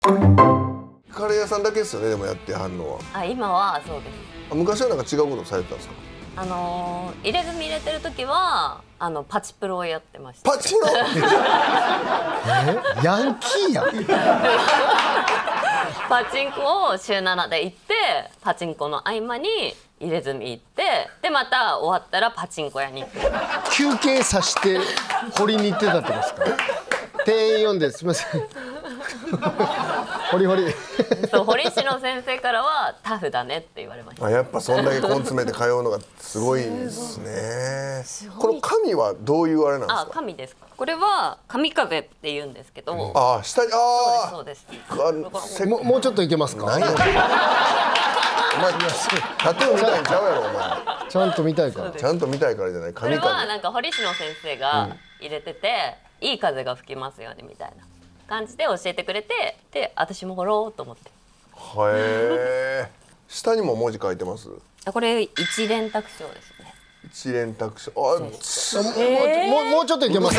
カレー屋さんだけですよね、でもやってはんのは。 あ、今はそうです。 昔はなんか違うことされてたんですか？ 入れ墨入れてる時はパチプロをやってました。 パチプロヤンキーやん。 パチンコを週7で行って、パチンコの合間に入れ墨行って、でまた終わったらパチンコ屋に行って休憩さして掘りに行ってたってことですか？店員呼んですみません。掘り掘り。 そう、堀市の先生からはタフだねって言われました。 やっぱそんだけ根詰めて通うのがすごいですね。この紙はどういうあれなんですか？ 紙ですか。これは紙風って言うんですけど。 下にそうです。 もうちょっといけますか？ 何やお前タトゥーみたいにちゃうやろお前。 ちゃんと見たいから。 ちゃんと見たいからじゃない。 これはなんか堀市の先生が入れてて、いい風が吹きますようにみたいな感じで教えてくれて、で私も彫ろうと思って。 へえ。下にも文字書いてます？ これ一連卓章ですね。 一連卓章。 もうちょっといけます。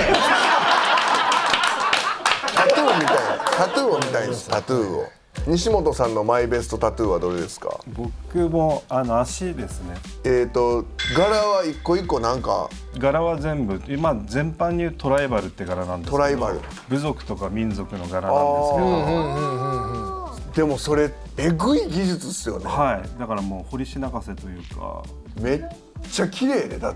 タトゥーみたいな。タトゥーを見たいです。タトゥーを。西本さんのマイベストタトゥーはどれですか？ 僕も足ですね。 柄は一個一個なんか。 柄は全部今全般に言うトライバルって柄なんですけど。 トライバル。 部族とか民族の柄なんですけど。 でもそれえぐい技術っすよね。 はい。だからもう彫りし泣かせというか。 めっちゃ綺麗でだって。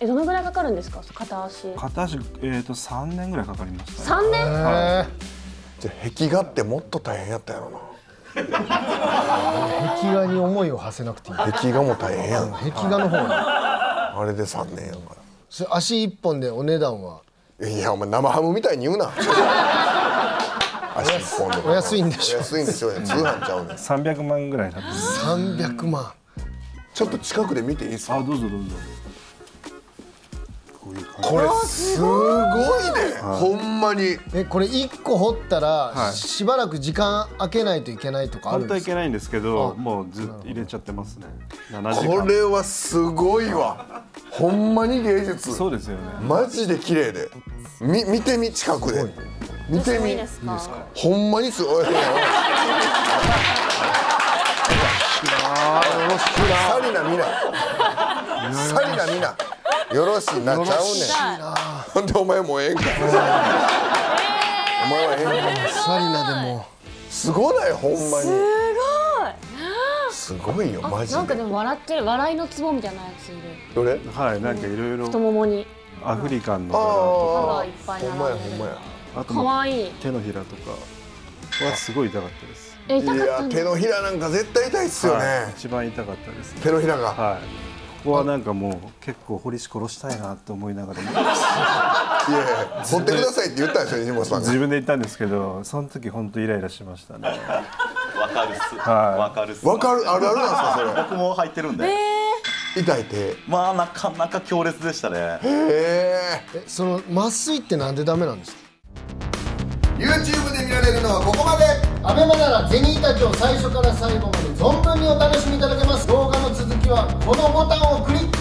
どのぐらいかかるんですか？片足。 片足3年ぐらいかかりましたね。3年？ はい。 じゃあ壁画ってもっと大変やったやろな。 壁画に思いを馳せなくていい。 壁画も大変やん。 壁画の方が。 あれで3年やから。 それ足1本でお値段は？ いやお前生ハムみたいに言うな。足1本で。 お安いんでしょ。 安いんでしょうね。通販ちゃうね。 300万ぐらいなんです。 300万。 ちょっと近くで見ていいですか？ どうぞどうぞ。 これすごいね。ほんまに。 これ1個掘ったらしばらく時間空けないといけないとかあるんですか？ 本当はいけないんですけど、もうずっと入れちゃってますね。7時間。 これはすごいわ。ほんまに芸術。 そうですよね。 マジで綺麗で。見てみ近くで。見てみ。ほんまにすごい。よろしくな。サリナミナ。サリナミナ。よろしいなちゃうねん。ほんでお前もうええんか。お前はええんか。 サリナでもすごないほんまに。 すごいよマジで。 なんかでも笑ってる笑いのツボみたいなやついる。 どれ？ はい、なんかいろいろ。 太ももに。 アフリカンの柄とか。いっぱい並んでる。 あと可愛い。 手のひらとかはすごい痛かったです。 いや手のひらなんか絶対痛いっすよね。 一番痛かったです。 手のひらが。 はい。ここはなんかもう結構堀市殺したいなと思いながら。いやいや掘ってくださいって言ったんですよ西本さんが。 自分で言ったんですけど、その時本当イライラしましたね。 わかるっす。 わかるっす。 わかるあるあるなんですかそれ。 僕も入ってるんで。 痛い手。 まあなかなか強烈でしたね。 へえ。 その麻酔ってなんでダメなんですか？ YouTube で見られるのはここまで。 アベマならゼニーたちを最初から最後まで存分にお楽しみいただけます。動画の続きはこのボタンをクリック。